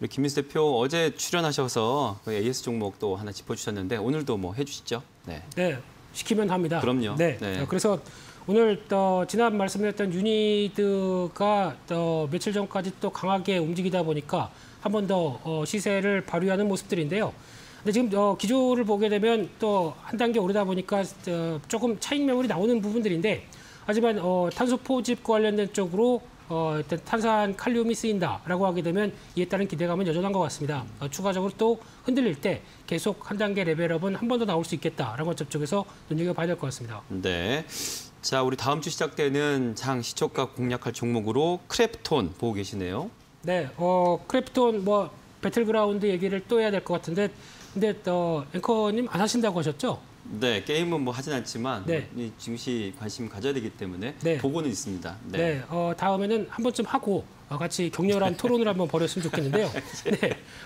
우리 김민수 대표 어제 출연하셔서 AS 종목 또 하나 짚어주셨는데 오늘도 뭐 해주시죠? 네. 네, 시키면 합니다. 그럼요. 네. 네. 그래서 오늘 지난 말씀드렸던 유니드가 며칠 전까지 또 강하게 움직이다 보니까 한 번 더 시세를 발휘하는 모습들인데요. 근데 지금 기조를 보게 되면 또 한 단계 오르다 보니까 조금 차익 매물이 나오는 부분들인데 하지만 탄소 포집 관련된 쪽으로 일단 탄산 칼륨이 쓰인다라고 하게 되면 이에 따른 기대감은 여전한 것 같습니다. 추가적으로 또 흔들릴 때 계속 한 단계 레벨업은 한 번 더 나올 수 있겠다라는 것 쪽에서 눈여겨봐야 될 것 같습니다. 네. 자, 우리 다음 주 시작되는 장 시초가 공략할 종목으로 크래프톤 보고 계시네요. 네, 크래프톤 뭐 배틀그라운드 얘기를 또 해야 될 것 같은데 근데 앵커님 안 하신다고 하셨죠? 네, 게임은 뭐 하진 않지만 네. 이 증시 관심 가져야 되기 때문에 네. 보고는 있습니다. 네. 네, 다음에는 한 번쯤 하고 같이 격렬한 토론을 한번 벌였으면 좋겠는데요. 네,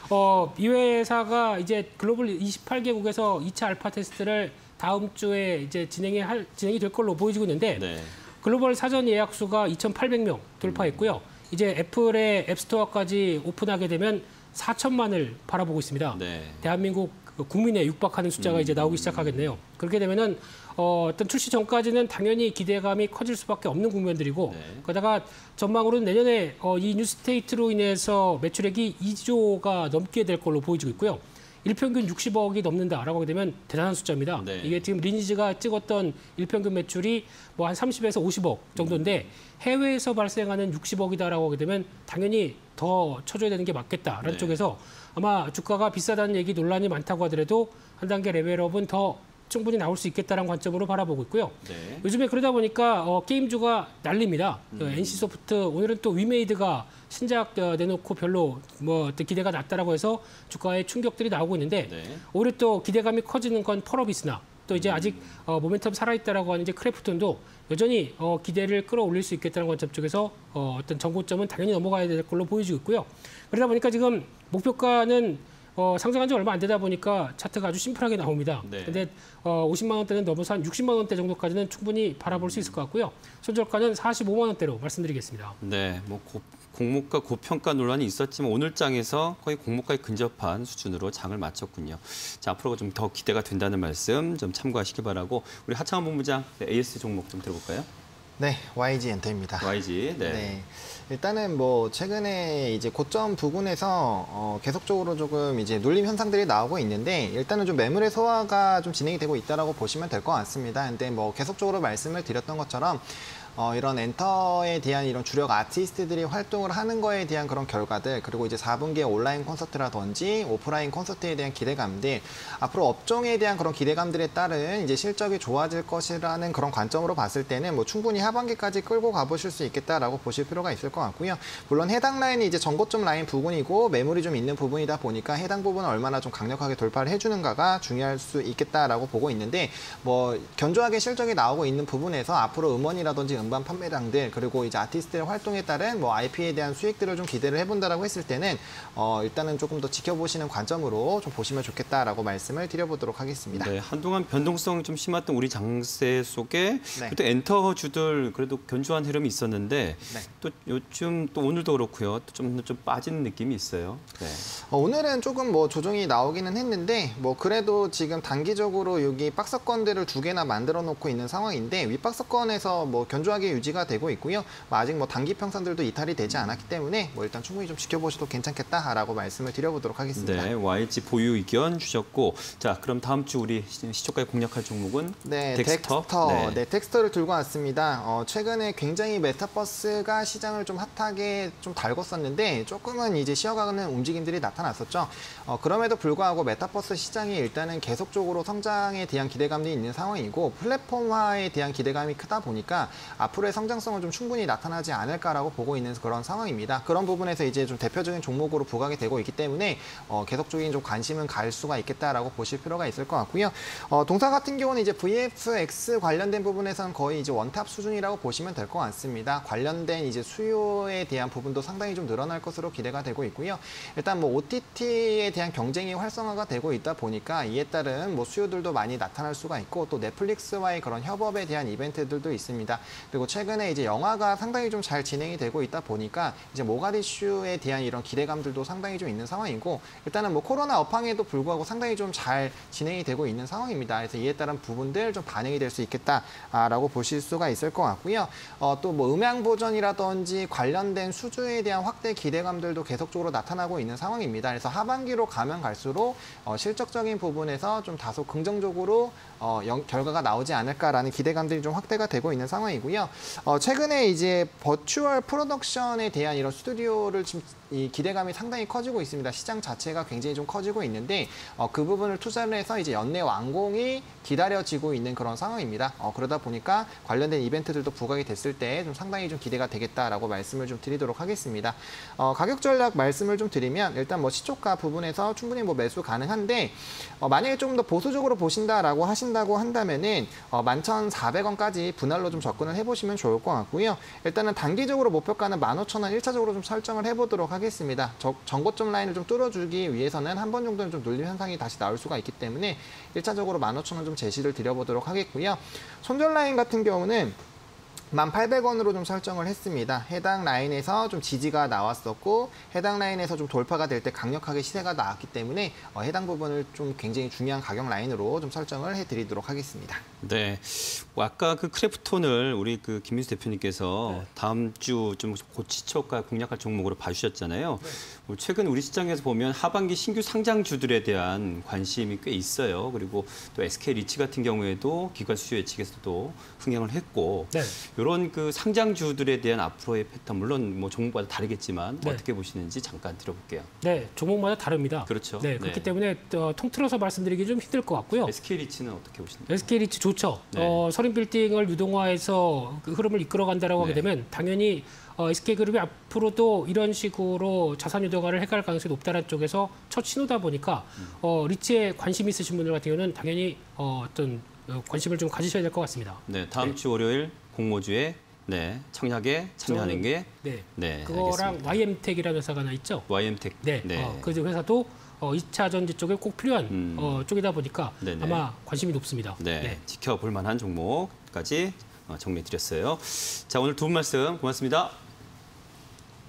이 회사가 이제 글로벌 28개국에서 2차 알파 테스트를 다음 주에 이제 진행이 될 걸로 보여지고 있는데 네. 글로벌 사전 예약 수가 2,800명 돌파했고요. 이제 애플의 앱스토어까지 오픈하게 되면 4천만을 바라보고 있습니다. 네. 대한민국 국민에 육박하는 숫자가 이제 나오기 시작하겠네요. 그렇게 되면은 어떤 출시 전까지는 당연히 기대감이 커질 수밖에 없는 국면들이고 네. 그러다가 전망으로는 내년에 이 뉴스테이트로 인해서 매출액이 2조가 넘게 될 걸로 보여지고 있고요. 일평균 60억이 넘는다라고 하게 되면 대단한 숫자입니다. 네. 이게 지금 리니지가 찍었던 일평균 매출이 뭐 한 30에서 50억 정도인데 해외에서 발생하는 60억이다라고 하게 되면 당연히 더 쳐줘야 되는 게 맞겠다라는 네. 쪽에서 아마 주가가 비싸다는 얘기 논란이 많다고 하더라도 한 단계 레벨업은 더 충분히 나올 수 있겠다는 관점으로 바라보고 있고요. 네. 요즘에 그러다 보니까 게임주가 난립니다. NC소프트 오늘은 또 위메이드가 신작 내놓고 별로 뭐 기대가 낮다라고 해서 주가에 충격들이 나오고 있는데 네. 오히려 또 기대감이 커지는 건 펄어비스나 또 이제 아직 모멘텀 살아있다라고 하는 이제 크래프톤도 여전히 기대를 끌어올릴 수 있겠다는 관점 쪽에서 어떤 정고점은 당연히 넘어가야 될 걸로 보여지고 있고요. 그러다 보니까 지금 목표가는 상장한 지 얼마 안 되다 보니까 차트가 아주 심플하게 나옵니다. 네. 근데 50만 원대는 넘어서 한 60만 원대 정도까지는 충분히 바라볼 수 있을 것 같고요. 손절가는 45만 원대로 말씀드리겠습니다. 네, 뭐 공모가 고평가 논란이 있었지만 오늘 장에서 거의 공모가에 근접한 수준으로 장을 마쳤군요. 자, 앞으로가 좀 더 기대가 된다는 말씀 좀 참고하시기 바라고 우리 하창원 본부장 AS 종목 좀 들어볼까요? 네, YG 엔터입니다. YG, 네. 네. 일단은 뭐 최근에 이제 고점 부근에서 계속적으로 조금 이제 눌림 현상들이 나오고 있는데 일단은 좀 매물의 소화가 좀 진행이 되고 있다라고 보시면 될 것 같습니다. 근데 뭐 계속적으로 말씀을 드렸던 것처럼 이런 엔터에 대한 이런 주력 아티스트들이 활동을 하는 거에 대한 그런 결과들 그리고 이제 4분기에 온라인 콘서트라든지 오프라인 콘서트에 대한 기대감들 앞으로 업종에 대한 그런 기대감들에 따른 이제 실적이 좋아질 것이라는 그런 관점으로 봤을 때는 뭐 충분히 하반기까지 끌고 가보실 수 있겠다라고 보실 필요가 있을 것 같고요. 물론 해당 라인이 이제 전고점 라인 부분이고 매물이 좀 있는 부분이다 보니까 해당 부분을 얼마나 좀 강력하게 돌파를 해주는가가 중요할 수 있겠다라고 보고 있는데 뭐 견조하게 실적이 나오고 있는 부분에서 앞으로 음원이라든지 음반 판매량들 그리고 이제 아티스트의 활동에 따른 뭐 IP에 대한 수익들을 좀 기대를 해본다라고 했을 때는 일단은 조금 더 지켜보시는 관점으로 좀 보시면 좋겠다라고 말씀을 드려보도록 하겠습니다. 네, 한동안 변동성이 좀 심했던 우리 장세 속에 네. 또 엔터주들 그래도 견조한 흐름이 있었는데 네. 또 요즘 또 오늘도 그렇고요. 좀 빠지는 느낌이 있어요. 네. 오늘은 조금 뭐 조정이 나오기는 했는데 뭐 그래도 지금 단기적으로 여기 박스권들을 2개나 만들어 놓고 있는 상황인데 윗박스권에서 뭐 견조하게 유지가 되고 있고요. 뭐 아직 뭐 단기 평선들도 이탈이 되지 않았기 때문에 뭐 일단 충분히 좀 지켜보셔도 괜찮겠다라고 말씀을 드려보도록 하겠습니다. 네, YG 보유 의견 주셨고, 자 그럼 다음 주 우리 시초가에 공략할 종목은 네, 덱스터. 네, 덱스터를 들고 왔습니다. 최근에 굉장히 메타버스가 시장을 좀 핫하게 좀 달궜었는데 조금은 이제 쉬어가는 움직임들이 나타났었죠. 그럼에도 불구하고 메타버스 시장이 일단은 계속적으로 성장에 대한 기대감이 있는 상황이고 플랫폼화에 대한 기대감이 크다 보니까 앞으로의 성장성은 좀 충분히 나타나지 않을까라고 보고 있는 그런 상황입니다. 그런 부분에서 이제 좀 대표적인 종목으로 부각이 되고 있기 때문에 계속적인 좀 관심은 갈 수가 있겠다라고 보실 필요가 있을 것 같고요. 동사 같은 경우는 이제 VFX 관련된 부분에서는 거의 이제 원탑 수준이라고 보시면 될 것 같습니다. 관련된 이제 수요에 대한 부분도 상당히 좀 늘어날 것으로 기대가 되고 있고요. 일단 뭐 OTT에 대한 경쟁이 활성화가 되고 있다 보니까 이에 따른 뭐 수요들도 많이 나타날 수가 있고 또 넷플릭스와의 그런 협업에 대한 이벤트들도 있습니다. 그리고 최근에 이제 영화가 상당히 좀 잘 진행이 되고 있다 보니까 이제 모가디슈에 대한 이런 기대감들도 상당히 좀 있는 상황이고 일단은 뭐 코로나 업황에도 불구하고 상당히 좀 잘 진행이 되고 있는 상황입니다. 그래서 이에 따른 부분들 좀 반영이 될 수 있겠다라고 보실 수가 있을 것 같고요. 또 뭐 음향 보전이라든지 관련된 수주에 대한 확대 기대감들도 계속적으로 나타나고 있는 상황입니다. 그래서 하반기로 가면 갈수록 실적적인 부분에서 좀 다소 긍정적으로 결과가 나오지 않을까라는 기대감들이 좀 확대가 되고 있는 상황이고요. 최근에 이제 버추얼 프로덕션에 대한 이런 스튜디오를 지금 이 기대감이 상당히 커지고 있습니다. 시장 자체가 굉장히 좀 커지고 있는데 그 부분을 투자를 해서 이제 연내 완공이 기다려지고 있는 그런 상황입니다. 그러다 보니까 관련된 이벤트들도 부각이 됐을 때 좀 상당히 좀 기대가 되겠다라고 말씀을 좀 드리도록 하겠습니다. 가격 전략 말씀을 좀 드리면 일단 뭐 시초가 부분에서 충분히 뭐 매수 가능한데 만약에 조금 더 보수적으로 보신다라고 하신다고 한다면은 11,400원까지 분할로 좀 접근을 해보시면 좋을 것 같고요. 일단은 단기적으로 목표가는 15,000원 1차적으로 좀 설정을 해보도록 하겠습니다. 전고점 라인을 좀 뚫어주기 위해서는 한 번 정도는 좀 눌림 현상이 다시 나올 수가 있기 때문에 1차적으로 15,000원 좀 제시를 드려보도록 하겠고요. 손절 라인 같은 경우는 1,800원으로 좀 설정을 했습니다. 해당 라인에서 좀 지지가 나왔었고 해당 라인에서 좀 돌파가 될 때 강력하게 시세가 나왔기 때문에 해당 부분을 좀 굉장히 중요한 가격 라인으로 좀 설정을 해드리도록 하겠습니다. 네, 아까 그 크래프톤을 우리 그 김민수 대표님께서 다음 주 좀 고치초가 공략할 종목으로 봐주셨잖아요. 최근 우리 시장에서 보면 하반기 신규 상장주들에 대한 관심이 꽤 있어요. 그리고 또 SK 리치 같은 경우에도 기관 수요 예측에서도 흥행을 했고 이런 그 상장주들에 대한 앞으로의 패턴 물론 뭐 종목마다 다르겠지만 어떻게 보시는지 잠깐 들어볼게요. 네, 종목마다 다릅니다. 그렇죠. 네, 그렇기 때문에 통틀어서 말씀드리기 좀 힘들 것 같고요. SK 리치는 어떻게 보시나요? SK 리치 좋죠. 서린 빌딩을 유동화해서 그 흐름을 이끌어간다라고 하게 되면 당연히 SK그룹이 앞으로도 이런 식으로 자산 유동화를 해갈 가능성이 높다는 쪽에서 첫 신호다 보니까 리치에 관심 있으신 분들 같은 경우는 당연히 어떤 관심을 좀 가지셔야 될 것 같습니다. 네, 다음 주 월요일 공모주에 청약에 참여하는 게 그거랑 알겠습니다. YM텍이라는 회사가 하나 있죠. YM텍. 그 회사도 2차 전지 쪽에 꼭 필요한 쪽이다 보니까 아마 관심이 높습니다. 지켜볼 만한 종목까지 정리해 드렸어요. 자, 오늘 두 분 말씀 고맙습니다.